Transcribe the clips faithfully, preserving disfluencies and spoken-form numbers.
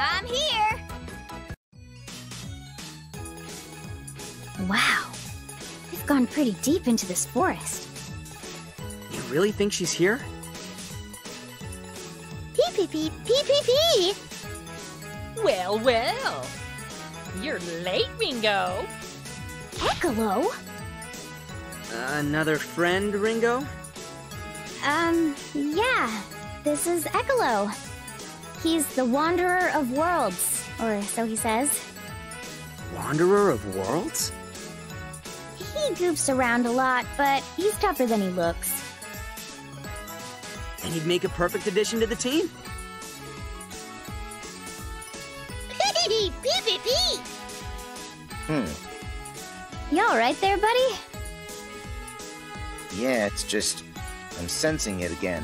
I'm here! Wow. We've gone pretty deep into this forest. You really think she's here? Pee pee pee pee pee pee! Well, well. You're late, Ringo. Ecolo? Another friend, Ringo? Um, yeah. This is Ecolo. He's the Wanderer of Worlds, or so he says. Wanderer of Worlds? He goofs around a lot, but he's tougher than he looks. And he'd make a perfect addition to the team. Pee pee pee! Hmm. You alright there, buddy? Yeah, it's just... I'm sensing it again.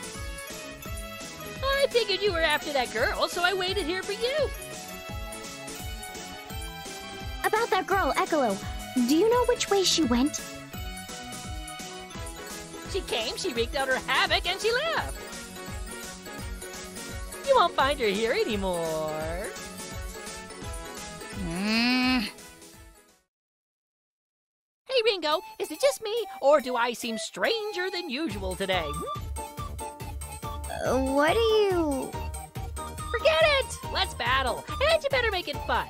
I figured you were after that girl, so I waited here for you. About that girl, Ecolo, do you know which way she went? She came, she wreaked out her havoc, and she left. You won't find her here anymore. Mm. Hey, Ringo, is it just me, or do I seem stranger than usual today? Uh, what do you... Forget it! Let's battle, and you better make it fun.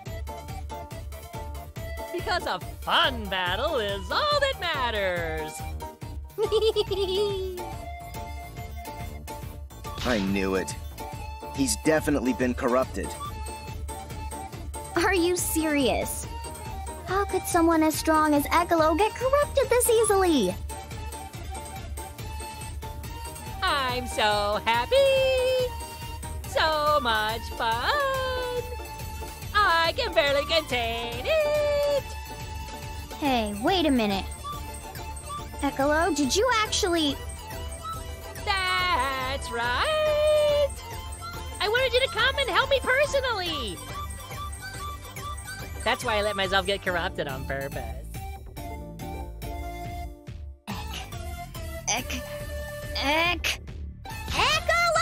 Because a fun battle is all that matters. I knew it. He's definitely been corrupted. Are you serious? How could someone as strong as Ecolo get corrupted this easily? I'm so happy! So much fun! I can barely contain it! Hey, wait a minute. Ecolo, did you actually... That's right! I wanted you to come and help me personally! That's why I let myself get corrupted on purpose. Ek... Ek... Ecolo!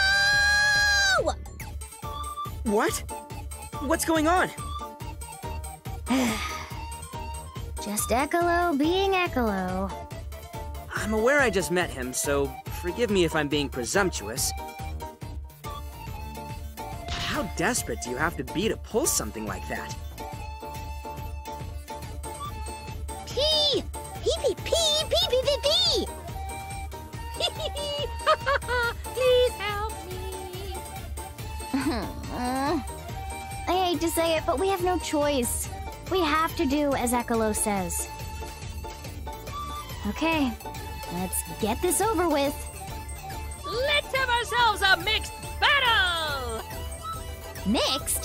What? What's going on? Just Ecolo being Ecolo. I'm aware I just met him, so forgive me if I'm being presumptuous. How desperate do you have to be to pull something like that? Pee! Pee pee pee pee pee pee pee! Please help me! I hate to say it, but we have no choice. We have to do as Ecolo says. Okay, let's get this over with. Let's have ourselves a mixed battle! Mixed?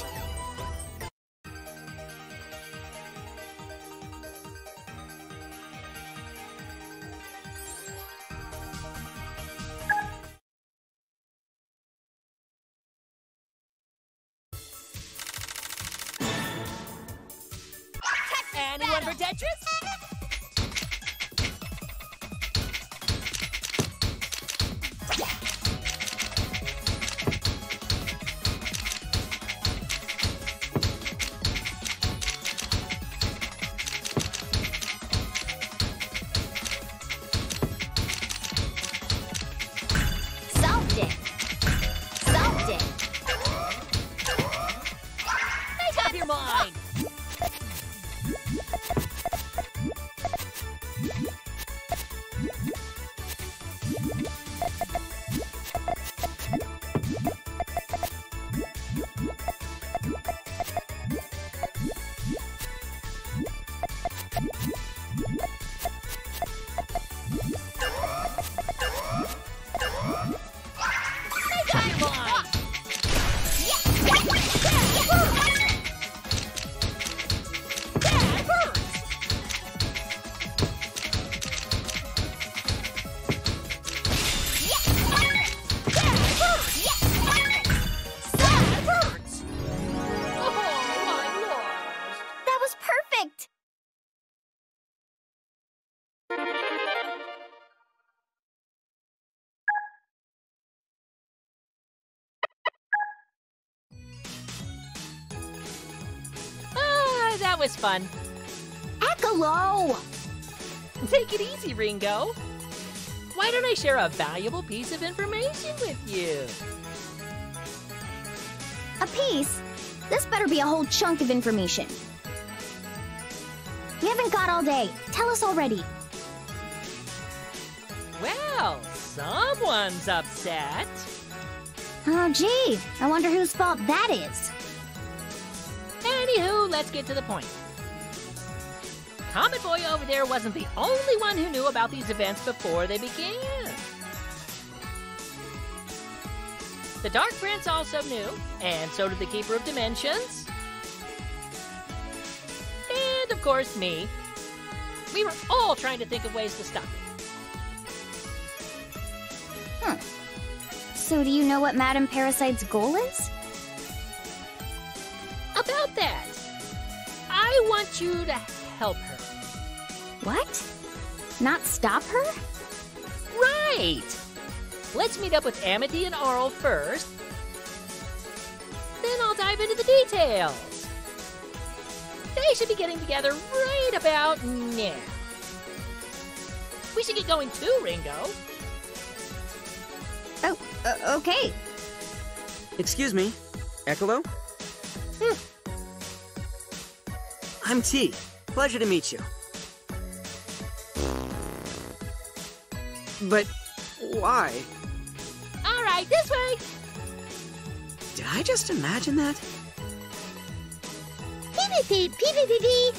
Anyone for Tetris? Solved it! Solved it! Make up your mind! that was fun. Ecolo! Take it easy, Ringo. Why don't I share a valuable piece of information with you? A piece? This better be a whole chunk of information. We haven't got all day. Tell us already. Well, someone's upset. Oh, gee. I wonder whose fault that is. Anywho, let's get to the point. Comet Boy over there wasn't the only one who knew about these events before they began. The Dark Prince also knew, and so did the Keeper of Dimensions. And, of course, me. We were all trying to think of ways to stop it. Huh. So do you know what Madame Parasite's goal is? About that, I want you to help her. What? Not stop her? Right! Let's meet up with Amity and Arl first. Then I'll dive into the details. They should be getting together right about now. We should get going too, Ringo. Oh, uh, okay. Excuse me, Ecolo? Hmm. I'm T. Pleasure to meet you. But why? All right, this way. Did I just imagine that? Pee pee pee pee pee pee.